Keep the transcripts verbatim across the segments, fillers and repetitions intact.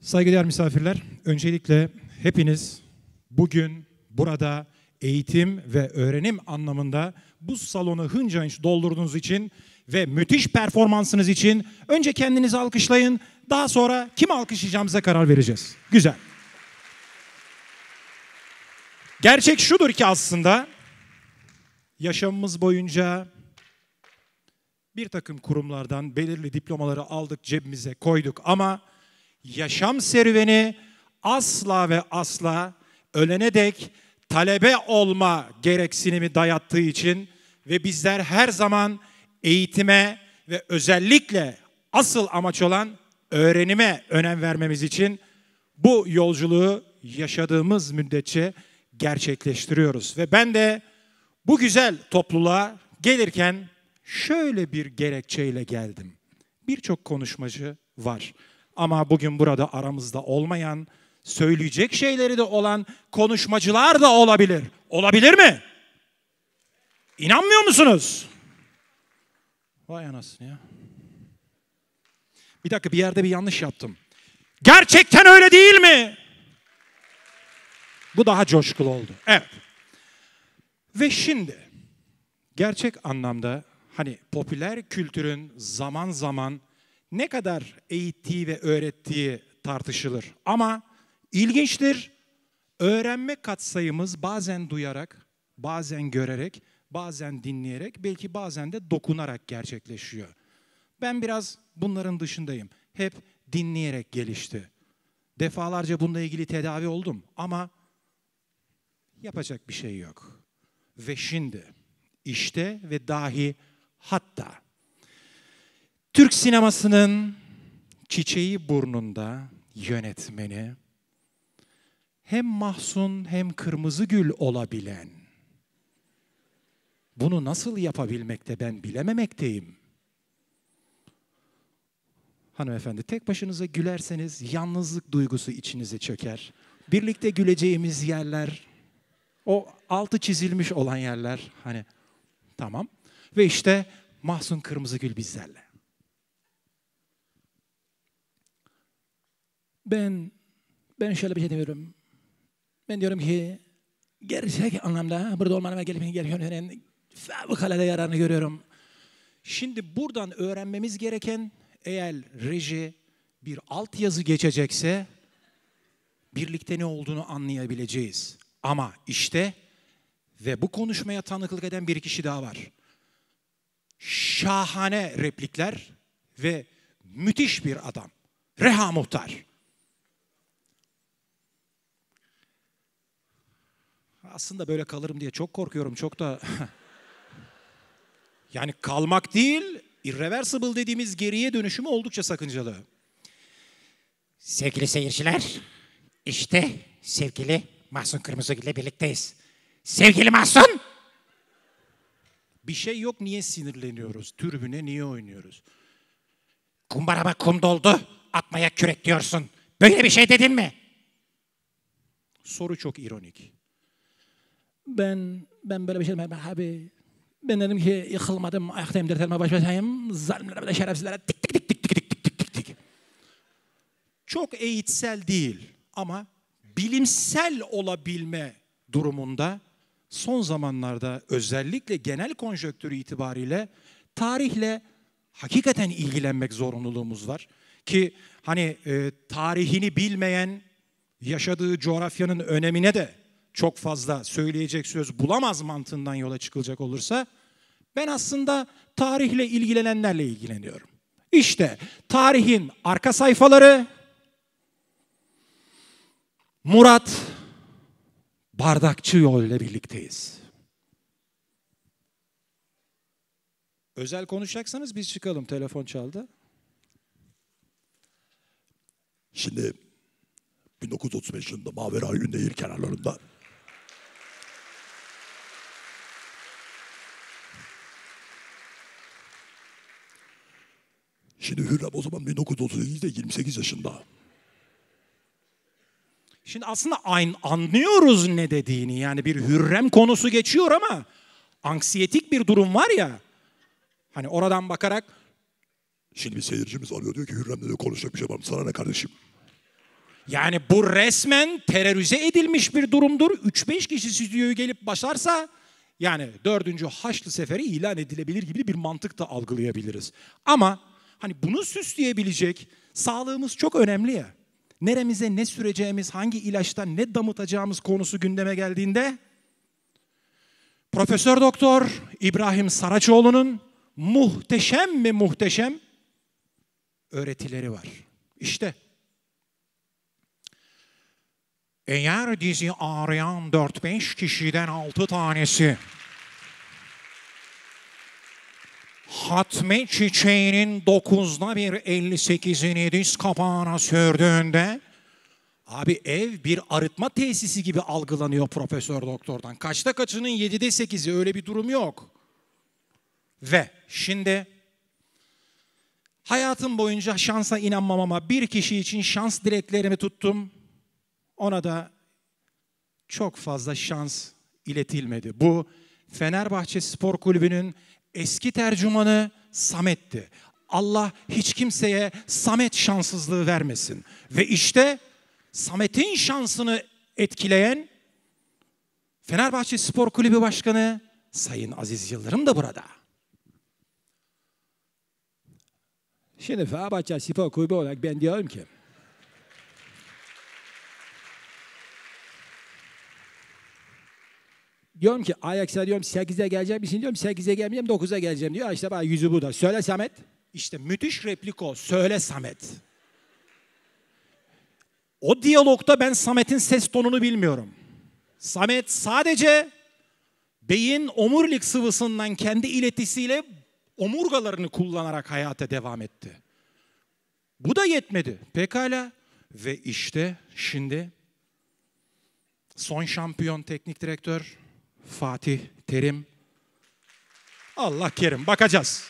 Saygıdeğer misafirler, öncelikle hepiniz bugün burada eğitim ve öğrenim anlamında bu salonu hınca hınç doldurduğunuz için ve müthiş performansınız için önce kendinizi alkışlayın, daha sonra kimi alkışlayacağımıza karar vereceğiz. Güzel. Gerçek şudur ki aslında yaşamımız boyunca bir takım kurumlardan belirli diplomaları aldık, cebimize koyduk ama yaşam serüveni asla ve asla ölene dek talebe olma gereksinimi dayattığı için ve bizler her zaman eğitime ve özellikle asıl amaç olan öğrenime önem vermemiz için bu yolculuğu yaşadığımız müddetçe gerçekleştiriyoruz. Ve ben de bu güzel topluluğa gelirken şöyle bir gerekçeyle geldim. Birçok konuşmacı var. Ama bugün burada aramızda olmayan, söyleyecek şeyleri de olan konuşmacılar da olabilir. Olabilir mi? İnanmıyor musunuz? Vay anasını ya. Bir dakika, bir yerde bir yanlış yaptım. Gerçekten öyle değil mi? Bu daha coşkulu oldu. Evet. Ve şimdi gerçek anlamda hani popüler kültürün zaman zaman ne kadar eğittiği ve öğrettiği tartışılır. Ama ilginçtir, öğrenme katsayımız bazen duyarak, bazen görerek, bazen dinleyerek, belki bazen de dokunarak gerçekleşiyor. Ben biraz bunların dışındayım. Hep dinleyerek gelişti. Defalarca bununla ilgili tedavi oldum ama yapacak bir şey yok. Ve şimdi işte ve dahi hatta Türk sinemasının çiçeği burnunda yönetmeni, hem Mahsun hem Kırmızıgül olabilen, bunu nasıl yapabilmekte ben bilememekteyim. Hanımefendi, tek başınıza gülerseniz yalnızlık duygusu içinize çöker. Birlikte güleceğimiz yerler, o altı çizilmiş olan yerler, hani tamam. Ve işte Mahsun Kırmızıgül bizlerle. Ben, ben şöyle bir şey diyorum. Ben diyorum ki gerçek anlamda burada olmanın ve gelip gelip fevkalade yararını görüyorum. Şimdi buradan öğrenmemiz gereken, eğer reji bir altyazı geçecekse birlikte ne olduğunu anlayabileceğiz. Ama işte ve bu konuşmaya tanıklık eden bir kişi daha var. Şahane replikler ve müthiş bir adam. Reha Muhtar. Aslında böyle kalırım diye çok korkuyorum. Çok da yani kalmak değil, irreversible dediğimiz geriye dönüşümü oldukça sakıncalı. Sevgili seyirciler, işte sevgili Mahsun Kırmızıgül ile birlikteyiz. Sevgili Mahsun! Bir şey yok, niye sinirleniyoruz? Türbüne niye oynuyoruz? Kumbarama kum doldu, atmaya kürek diyorsun. Böyle bir şey dedin mi? Soru çok ironik. Ben ben böyle bir şey demedim abi. Ben dedim ki yıkılmadım, ayaktayım, dertlerime baş başayım. Zalimlere ve şerefsizlere tik tik tik tik tik tik tik tik tik. Çok eğitsel değil ama bilimsel olabilme durumunda son zamanlarda özellikle genel konjonktürü itibariyle tarihle hakikaten ilgilenmek zorunluluğumuz var. Ki hani e, tarihini bilmeyen yaşadığı coğrafyanın önemine de çok fazla söyleyecek söz bulamaz mantığından yola çıkılacak olursa ben aslında tarihle ilgilenenlerle ilgileniyorum. İşte tarihin arka sayfaları, Murat Bardakçıoğlu ile birlikteyiz. Özel konuşacaksanız biz çıkalım. Telefon çaldı. Şimdi bin dokuz yüz otuz beş yılında Maverauy'un nehir kenarlarında Şimdi Hürrem o zaman bin dokuz yüz otuz sekizde yirmi sekiz yaşında. Şimdi aslında aynı anlıyoruz ne dediğini. Yani bir Hürrem konusu geçiyor ama anksiyetik bir durum var ya. Hani oradan bakarak Şimdi bir seyircimiz arıyor, diyor ki Hürrem'le de konuşacak bir şey var mı? Sana ne kardeşim? Yani bu resmen terörize edilmiş bir durumdur. üç beş kişi stüdyoya gelip başlarsa yani dördüncü Haçlı Seferi ilan edilebilir gibi bir mantık da algılayabiliriz. Ama hani bunu süsleyebilecek sağlığımız çok önemli ya. Neremize ne süreceğimiz, hangi ilaçtan ne damıtacağımız konusu gündeme geldiğinde Profesör Doktor İbrahim Saraçoğlu'nun muhteşem mi muhteşem öğretileri var. İşte eğer dizi arayan dört beş kişiden altı tanesi Hatme çiçeğinin dokuzda bir elli sekizini diz kapağına sürdüğünde abi ev bir arıtma tesisi gibi algılanıyor Profesör Doktor'dan. Kaçta kaçının yedide sekizi öyle bir durum yok. Ve şimdi hayatım boyunca şansa inanmam ama bir kişi için şans dileklerimi tuttum. Ona da çok fazla şans iletilmedi. Bu Fenerbahçe Spor Kulübü'nün eski tercümanı Samet'ti. Allah hiç kimseye Samet şanssızlığı vermesin. Ve işte Samet'in şansını etkileyen Fenerbahçe Spor Kulübü Başkanı Sayın Aziz Yıldırım da burada. Şimdi Fenerbahçe Spor Kulübü olarak ben diyorum ki diyorum ki Ajax'a diyorum sekize geleceğim misin diyorum sekize gelmeyeceğim dokuza geleceğim diyor. İşte bana yüzü burada. Söyle Samet. İşte müthiş replik o. Söyle Samet. O diyalogda ben Samet'in ses tonunu bilmiyorum. Samet sadece beyin omurilik sıvısından kendi iletisiyle omurgalarını kullanarak hayata devam etti. Bu da yetmedi. Pekala. Ve işte şimdi son şampiyon teknik direktör Fatih Terim. Allah kerim. Bakacağız.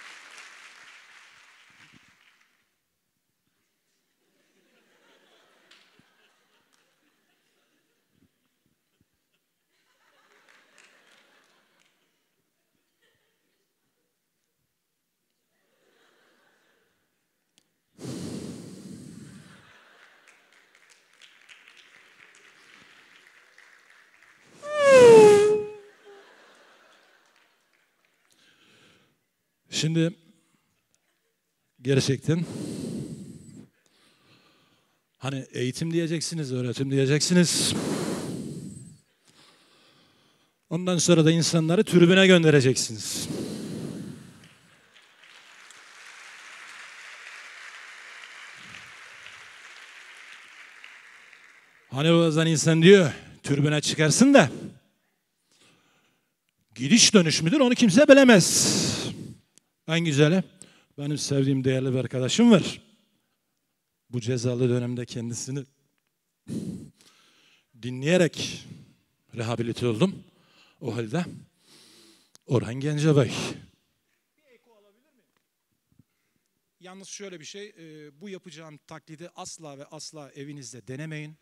Şimdi gerçekten hani eğitim diyeceksiniz, öğretim diyeceksiniz. Ondan sonra da insanları tribüne göndereceksiniz. Hani bazen insan diyor, tribüne çıkarsın da gidiş dönüş müdür onu kimse bilemez. En güzeli, benim sevdiğim değerli bir arkadaşım var. Bu cezalı dönemde kendisini dinleyerek rehabilite oldum. O halde Orhan Gencebay. Yalnız şöyle bir şey, e, bu yapacağım taklidi asla ve asla evinizde denemeyin.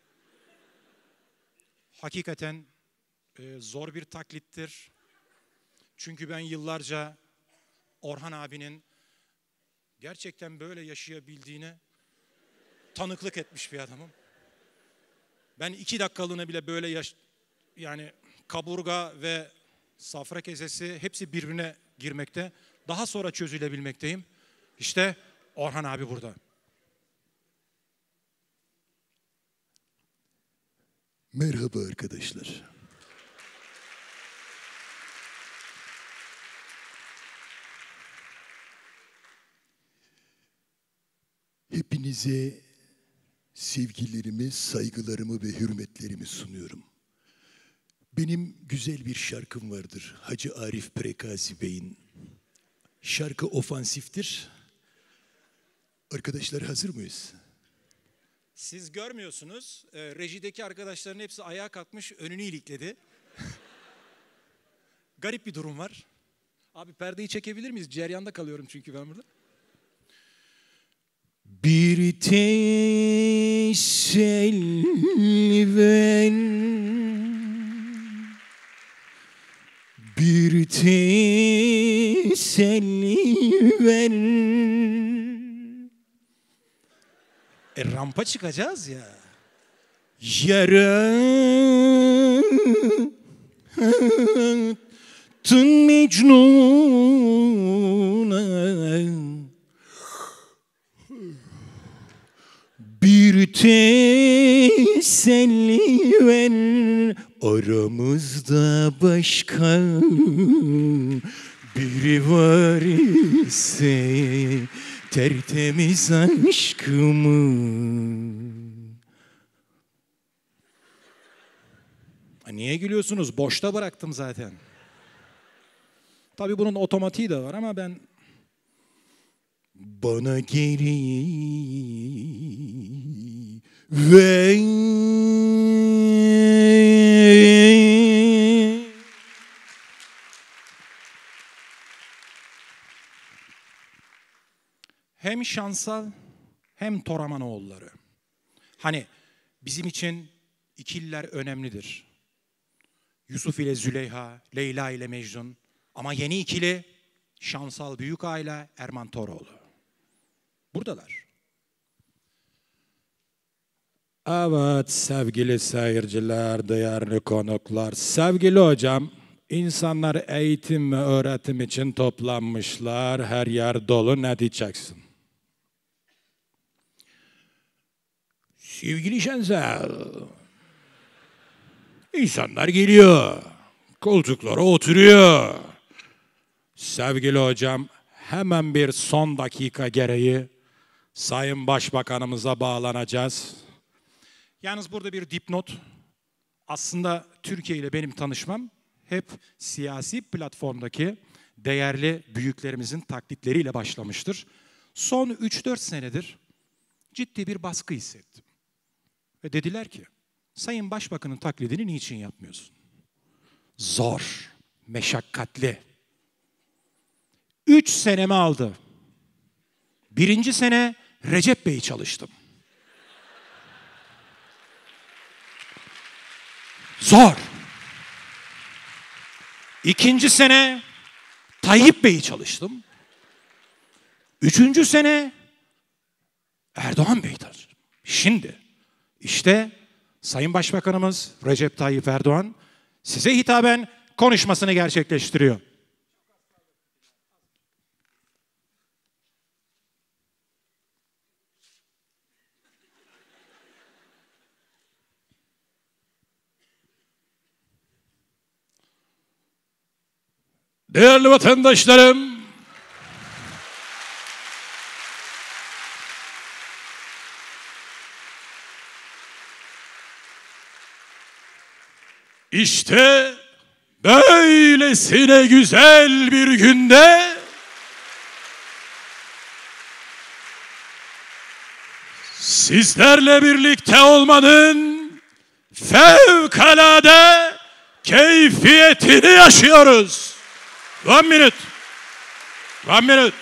Hakikaten e, zor bir taklittir. Çünkü ben yıllarca Orhan abinin gerçekten böyle yaşayabildiğine tanıklık etmiş bir adamım. Ben iki dakikalığına bile böyle yaş yani kaburga ve safra kesesi hepsi birbirine girmekte. Daha sonra çözülebilmekteyim. İşte Orhan abi burada. Merhaba arkadaşlar. Hepinize sevgilerimi, saygılarımı ve hürmetlerimi sunuyorum. Benim güzel bir şarkım vardır. Hacı Arif Prekazi Bey'in. Şarkı ofansiftir. Arkadaşlar hazır mıyız? Siz görmüyorsunuz. E, rejideki arkadaşların hepsi ayağa kalkmış, önünü ilikledi. Garip bir durum var. Abi perdeyi çekebilir miyiz? Ceryanda kalıyorum çünkü ben burada. Bir teselli ver, bir teselli ver. E rampa çıkacağız ya. Yarattın Mecnun'a bir teselli ver, aramızda başka biri var ise tertemiz aşkımı. Niye gülüyorsunuz? Boşta bıraktım zaten. Tabii bunun otomatiği de var ama ben... Bana geri ver. Hem Şansal hem Toramanoğulları. Hani bizim için ikililer önemlidir. Yusuf ile Züleyha, Leyla ile Mecnun. Ama yeni ikili Şansal Büyükağa ile Erman Toroğlu. Buradalar. Evet sevgili seyirciler, değerli konuklar, sevgili hocam, insanlar eğitim ve öğretim için toplanmışlar. Her yer dolu, ne diyeceksin? Sevgili Şansal, İnsanlar geliyor, koltuklara oturuyor. Sevgili hocam, hemen bir son dakika gereği Sayın Başbakanımıza bağlanacağız. Yalnız burada bir dipnot. Aslında Türkiye ile benim tanışmam hep siyasi platformdaki değerli büyüklerimizin taklitleriyle başlamıştır. Son üç dört senedir ciddi bir baskı hissettim. Ve dediler ki, Sayın Başbakan'ın taklidini niçin yapmıyorsun? Zor, meşakkatli. Üç senemi aldı. Birinci sene Recep Bey'i çalıştım. Zor. İkinci sene Tayyip Bey'i çalıştım. Üçüncü sene Erdoğan Bey'i çalıştım. Şimdi işte Sayın Başbakanımız Recep Tayyip Erdoğan size hitaben konuşmasını gerçekleştiriyor. Değerli vatandaşlarım, İşte böylesine güzel bir günde sizlerle birlikte olmanın fevkalade keyfiyetini yaşıyoruz. One minute. One minute.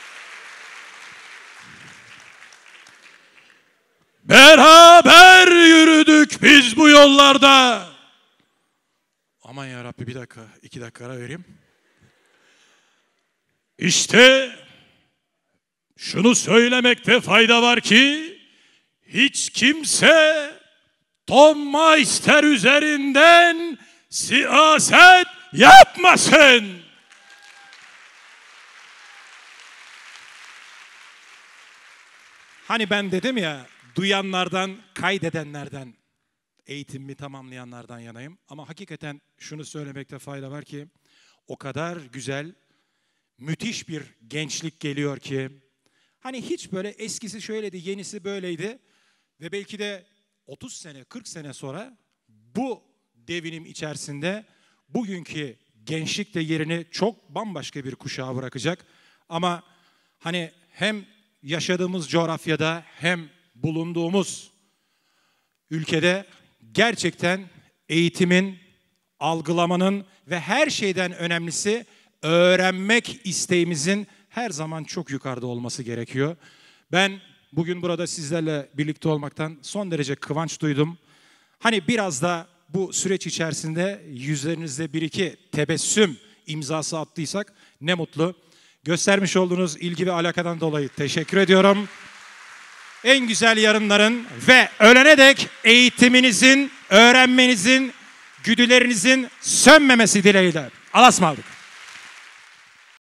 Beraber yürüdük biz bu yollarda. Aman ya Rabbi, bir dakika, iki dakika ara vereyim. İşte şunu söylemekte fayda var ki hiç kimse Tom Meister üzerinden siyaset yapmasın. Hani ben dedim ya, duyanlardan, kaydedenlerden, eğitimimi tamamlayanlardan yanayım. Ama hakikaten şunu söylemekte fayda var ki o kadar güzel, müthiş bir gençlik geliyor ki hani hiç böyle eskisi şöyleydi, yenisi böyleydi ve belki de otuz sene, kırk sene sonra bu devinim içerisinde bugünkü gençlik de yerini çok bambaşka bir kuşağa bırakacak. Ama hani hem yaşadığımız coğrafyada hem bulunduğumuz ülkede gerçekten eğitimin, algılamanın ve her şeyden önemlisi öğrenmek isteğimizin her zaman çok yukarıda olması gerekiyor. Ben bugün burada sizlerle birlikte olmaktan son derece kıvanç duydum. Hani biraz da bu süreç içerisinde yüzlerinizde bir iki tebessüm imzası attıysak ne mutlu. Göstermiş olduğunuz ilgi ve alakadan dolayı teşekkür ediyorum. en güzel yarınların ve ölene dek eğitiminizin, öğrenmenizin, güdülerinizin sönmemesi dileğiyle. Allah'a ısmarladık.